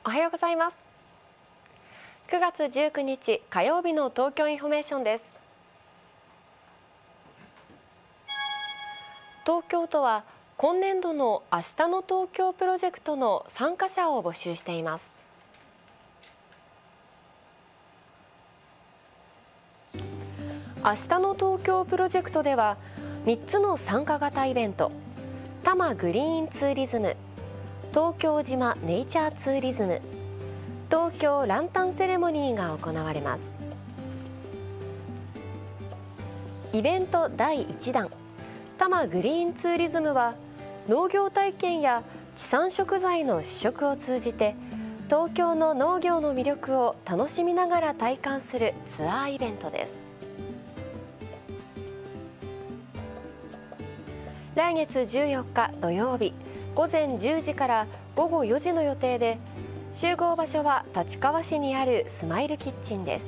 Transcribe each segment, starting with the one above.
おはようございます。9月19日火曜日の東京インフォメーションです。東京都は今年度の明日の東京プロジェクトの参加者を募集しています。明日の東京プロジェクトでは3つの参加型イベント、多摩グリーンツーリズム、東京島ネイチャーツーリズム、東京ランタンセレモニーが行われます。イベント第1弾、多摩グリーンツーリズムは農業体験や地産食材の試食を通じて東京の農業の魅力を楽しみながら体感するツアーイベントです。来月14日土曜日午前10時から午後4時の予定で、集合場所は立川市にあるスマイルキッチンです。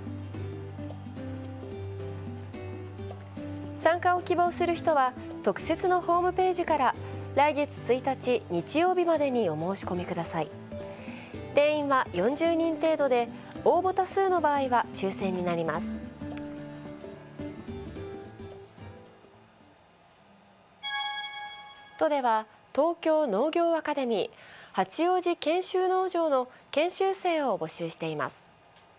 参加を希望する人は特設のホームページから来月1日日曜日までにお申し込みください。定員は40人程度で、応募多数の場合は抽選になります。都では東京農業アカデミー八王子研修農場の研修生を募集しています。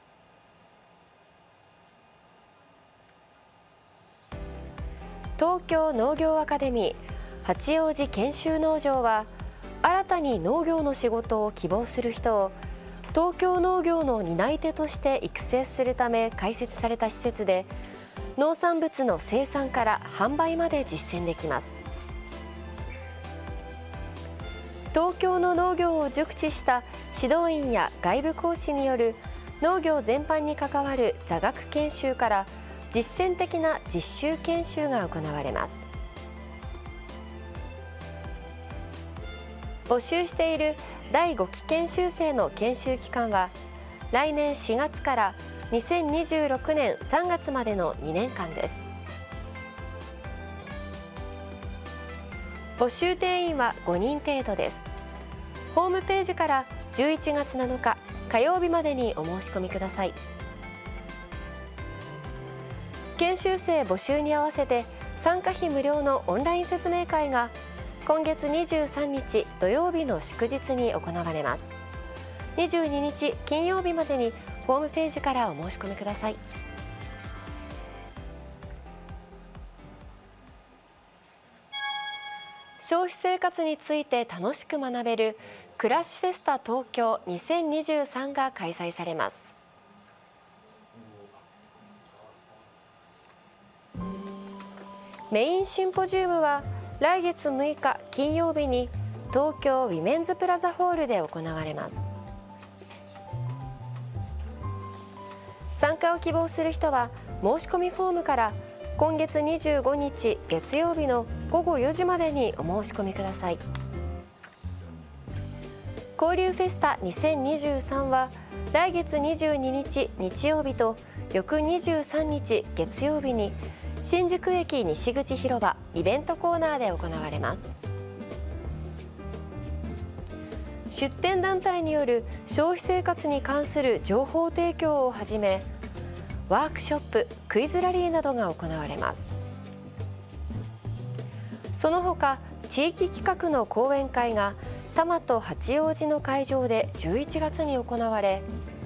東京農業アカデミー八王子研修農場は、新たに農業の仕事を希望する人を東京農業の担い手として育成するため開設された施設で、農産物の生産から販売まで実践できます。東京の農業を熟知した指導員や外部講師による農業全般に関わる座学研修から実践的な実習研修が行われます。募集している第5期研修生の研修期間は来年4月から2026年3月までの2年間です。募集定員は5人程度です。ホームページから11月7日火曜日までにお申し込みください。研修生募集に合わせて参加費無料のオンライン説明会が今月23日土曜日の祝日に行われます。22日金曜日までにホームページからお申し込みください。消費生活について楽しく学べる暮らしフェスタ東京2023が開催されます。メインシンポジウムは来月6日金曜日に東京ウィメンズプラザホールで行われます。参加を希望する人は申し込みフォームから今月25日月曜日の午後4時までにお申し込みください。交流フェスタ2023は来月22日日曜日と翌23日月曜日に新宿駅西口広場イベントコーナーで行われます。出展団体による消費生活に関する情報提供をはじめ、ワークショップ、クイズラリーなどが行われます。その他、地域企画の講演会が多摩と八王子の会場で11月に行われ、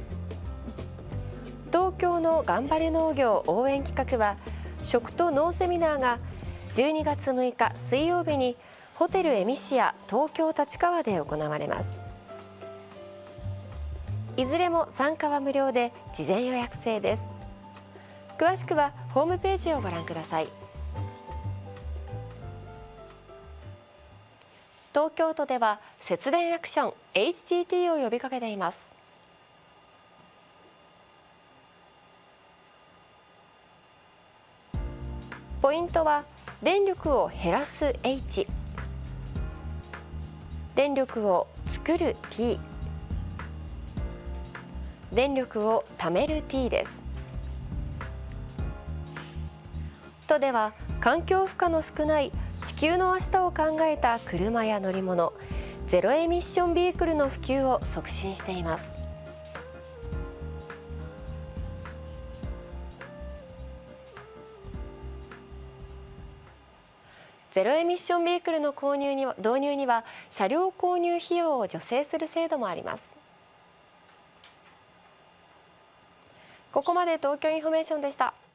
東京の頑張れ農業応援企画は食と農セミナーが12月6日水曜日にホテルエミシア東京立川で行われます。いずれも参加は無料で事前予約制です。詳しくはホームページをご覧ください。東京都では節電アクション HTT を呼びかけています。ポイントは電力を減らす H、 電力を作る T、 電力を貯める T です。都では環境負荷の少ない地球の明日を考えた車や乗り物、 ゼロエミッションビークルの普及を促進しています。ゼロエミッションビークルの導入には車両購入費用を助成する制度もあります。ここまで東京インフォメーションでした。